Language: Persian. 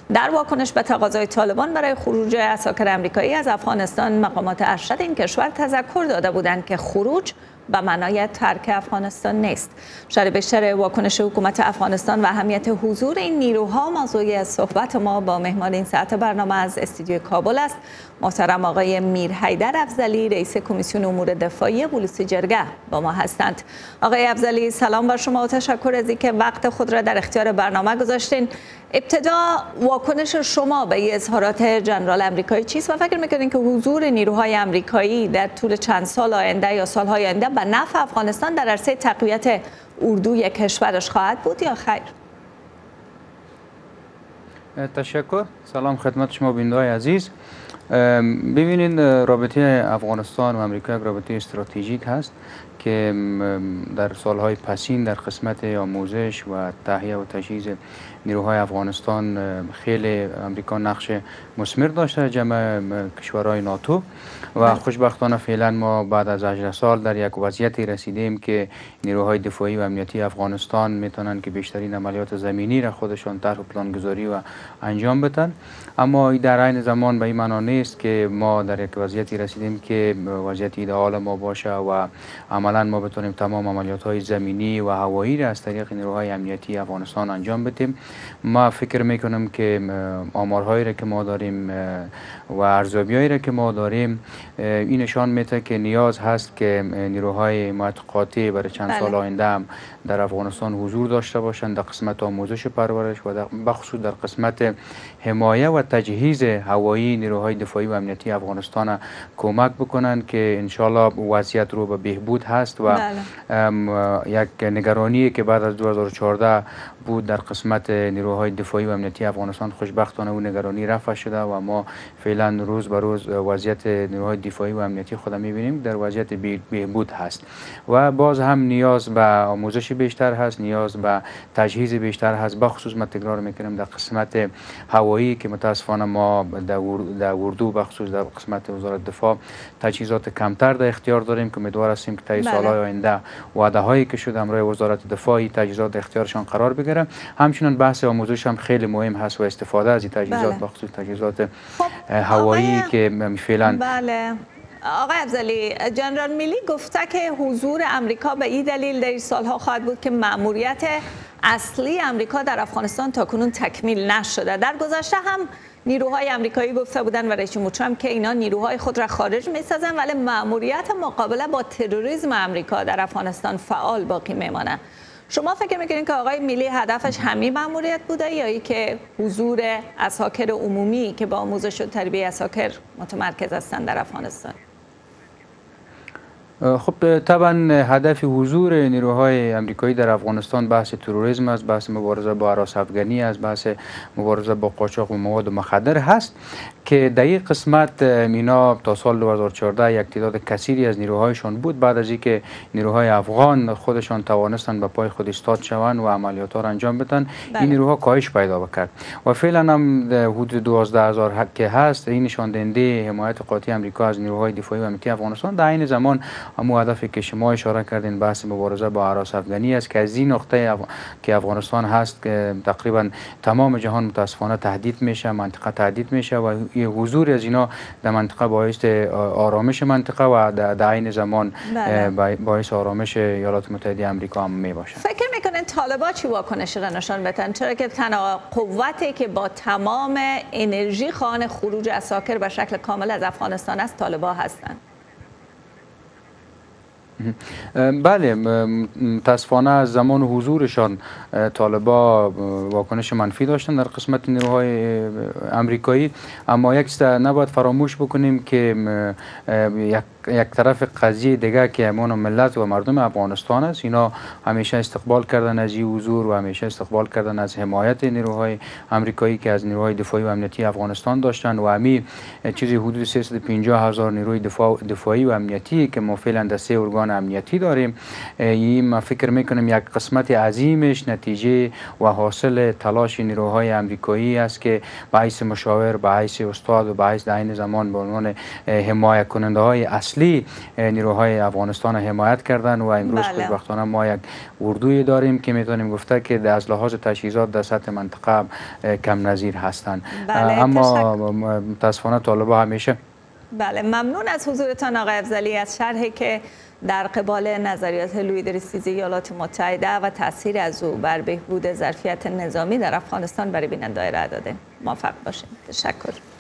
در واکنش به تقاضای طالبان برای خروج عساکر آمریکایی از افغانستان، مقامات ارشد این کشور تذکر داده بودند که خروج به معنای ترک افغانستان نیست. شرح بیشتر واکنش حکومت افغانستان و اهمیت حضور این نیروها موضوع صحبت ما با مهمان این ساعت برنامه از استودیوی کابل است. محترم آقای میرحیدر افضلی، رئیس کمیسیون امور دفاعی بلوچ جرگه با ما هستند. آقای افضلی، سلام بر شما و تشکر از اینکه وقت خود را در اختیار برنامه گذاشتین. ابتدا واکنش شما به این اظهارات جنرال آمریکایی چیست و فکر میکنین که حضور نیروهای آمریکایی در طول چند سال آینده یا سالهای آینده به نفع افغانستان در عرصه تقویت اردوی کشورش خواهد بود یا خیر؟ تشکر. سلام خدمت شما بیننده‌های عزیز. ببینید، رابطه افغانستان و آمریکا یک رابطه استراتژیک هست که در سالهای پسین در قسمت آموزش و تهیه و تجهیز نیروهای افغانستان خیلی آمریکا نقش مثمر داشته جمع کشورهای ناتو و خوشبختانه فعلا ما بعد از 18 سال در یک وضعیتی رسیدیم که نیروهای دفاعی و امنیتی افغانستان میتونن که بیشترین عملیات زمینی را خودشان طرح و پلانگذاری و انجام بدن. اما در عین زمان به این معنا نیست که ما در یک وضعیتی رسیدیم که وضعیت ایدئال ما باشه و عملا ما بتونیم تمام عملیات های زمینی و هوایی را از طریق نیروهای امنیتی افغانستان انجام بدیم. ما فکر میکنم که آمارهایی را که ما داریم و ارزیابی‌هایی را که ما داریم این نشان میده که نیاز هست که نیروهای حمایت قاطع برای چند سال آینده هم در افغانستان حضور داشته باشند در قسمت آموزش پرورش و بخصوص در قسمت حمایه و تجهیز هوایی نیروهای دفاعی و امنیتی افغانستان کمک بکنند که انشالله وضعیت رو به بهبود هست و یک نگرانی که بعد از 2014 بود در قسمت نیروهای دفاعی و امنیتی افغانستان خوشبختانه اون نگرانی رفع شده و ما فعلا روز به روز وضعیت نیروهای دفاعی و امنیتی خود میبینیم در وضعیت بهبود هست و باز هم نیاز به آموزش بیشتر هست، نیاز به تجهیز بیشتر هست، بخصوص ما تکرار میکنیم در قسمت هوایی که متاسفانه ما در اردو بخصوص در قسمت وزارت دفاع تجهیزات کمتر در اختیار داریم که امیدوار هستیم که طی سالهای آینده وعده هایی که شده امروز وزارت دفاع تجهیزات اختیارشان قرار بگیره. همچنین بحث آموزش هم خیلی مهم هست و استفاده از این تجهیزات بخصوص تجهیزات هوایی که فعلا آقای افضلی، جنرال میلی گفته که حضور امریکا به این دلیل در این سالها خواهد بود که مأموریت اصلی امریکا در افغانستان تاکنون تکمیل نشده. در گذشته هم نیروهای آمریکایی گفته بودن و رئیس جمهور ترامپ که اینا نیروهای خود را خارج می‌سازن ولی مأموریت مقابله با تروریسم امریکا در افغانستان فعال باقی میمانه. شما فکر میکنید که آقای میلی هدفش همین مأموریت بوده یا ای که حضور عساکر عمومی که با آموزش و تربیت عساکر متمرکز هستند در افغانستان؟ خب طبعا هدف حضور نیروهای آمریکایی در افغانستان بحث تروریسم است، بحث مبارزه با هراس افغانی است، بحث مبارزه با قاچاق و مواد مخدر هست که در این قسمت اینا تا سال 2014 یک تعداد کثیری از نیروهایشان بود. بعد از اینکه نیروهای افغان خودشان توانستند به پای خود ایستاد شوند و عملیات را انجام بدن، این نیروها کاهش پیدا کرد و فعلا هم حدود 12000 که هست. این نشان دهنده حمایت قاطع آمریکا از نیروهای دفاعی و امنیتی افغانستان. در این زمان همون هدفی که شما اشاره کردین بحث مبارزه با هراس افغانی است که از این نقطه که افغانستان هست که تقریبا تمام جهان متاسفانه تهدید میشه، منطقه تهدید میشه و حضور از اینا در منطقه باعث آرامش منطقه و در عین زمان باعث آرامش ایالات متحده آمریکا هم میباشه. فکر میکنین طالبان چی واکنش را نشان بدن؟ چرا که تنها قوتی که با تمام انرژی خواهان خروج عساکر به شکل کامل از افغانستان است طالبان هستند؟ بله، متاسفانه از زمان حضورشان طالبا واکنش منفی داشتن در قسمت نیروهای آمریکایی. اما یک چیز نباید فراموش بکنیم که یک طرف قضیه دیگه که امان ملت و مردم افغانستان است. اینا همیشه استقبال کردن از این حضور و همیشه استقبال کردن از حمایت نیروهای آمریکایی که از نیروهای دفاعی و امنیتی افغانستان داشتن و همین چیزی حدود 350,000 نیروی دفاعی و امنیتی که ما فعلا در 3 ارگان امنیتی داریم. این ما فکر میکنم یک قسمت عظیمش نتیجه و حاصل تلاش نیروهای آمریکایی است که به حیث مشاور، به حیث استاد و به حیث در این زمان به عنوان حمایت کننده های اصلی نیروهای افغانستان حمایت کردن و امروز خوشبختانه ما یک اردوی داریم که میتونیم گفته که از لحاظ تجهیزات در سطح منطقه کم نظیر هستند. اما متاسفانه طالبان همیشه ممنون از حضورتان آقای افضلی، از شرحی که در قبال نظریات لویی ایالات متحده و تاثیر از او بر بهبود ظرفیت نظامی در افغانستان برای بیننده ارائه دادین. موفق باشین. تشکر.